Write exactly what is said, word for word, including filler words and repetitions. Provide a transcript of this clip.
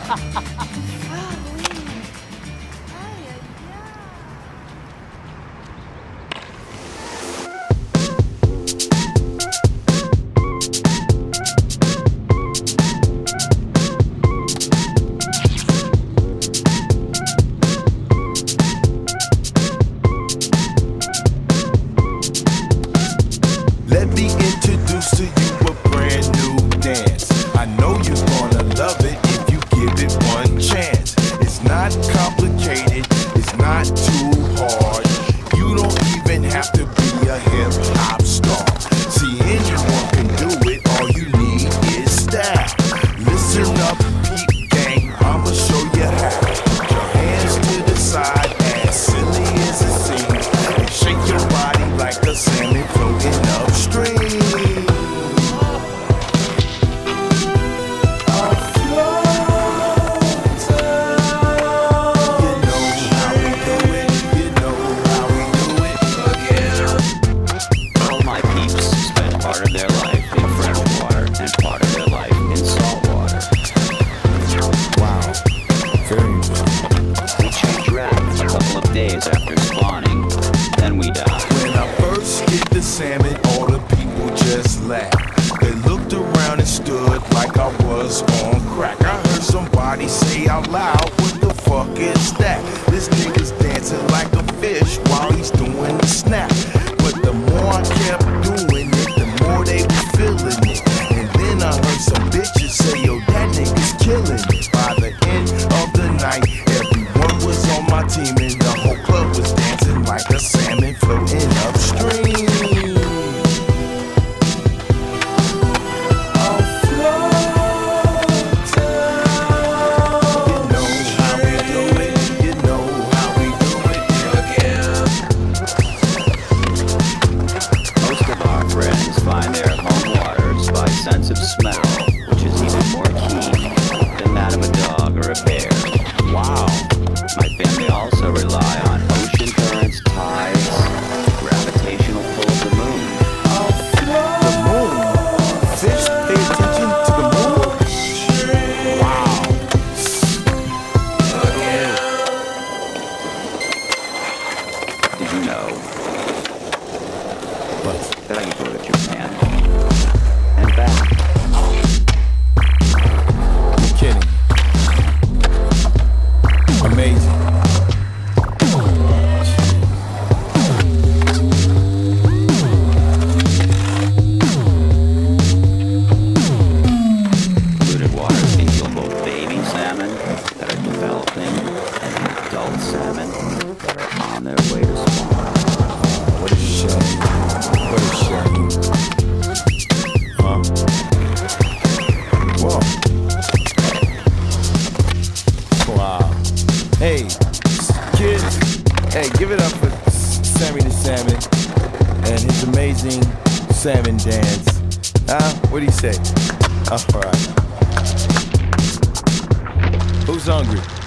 Let me introduce to you a brand new dance. I know you're gonna love it if you give it one chance. It's not complicated, it's not too hard. You don't even have to be a hip hop star. See, anyone can do it, all you need is style. Listen up, peep gang, I'ma show you how. Put your hands to the side, as silly as it seems, and shake your body like a salmon floating upstream. Days after spawning, then we die. When I first hit the salmon, all the people just laughed. They looked around and stood like I was on crack. I heard somebody say out loud, what the fuck is that? This nigga's dancing like a fish while he's doing the snap. But the more I kept doing it, the more they were feeling it. And then I heard some bitches say, yo, that nigga's killing it. By the end of the night, everyone was on my team and the whole club was dancing like a salmon floating upstream. I'll float down. You know how we do it, you know how we do it again. Most of our friends find their home waters by sense of smell, which is even more keen than that of a dog or a bear. Wow. My family also rely on ocean currents, tides, gravitational pull of the moon. I'll float. The moon? Fish pay attention to the moon? Wow. Did you know What? that I can go to Japan and back? You're kidding. Amazing. Polluted waters can kill both baby salmon that are developing and adult salmon that are on their way to spawn. What a shame. What a shame. Huh? Whoa. Wow. Hey, kids. Hey, give it up for Sammy the Salmon and his amazing salmon dance. Huh? What do you say? All right. Who's hungry?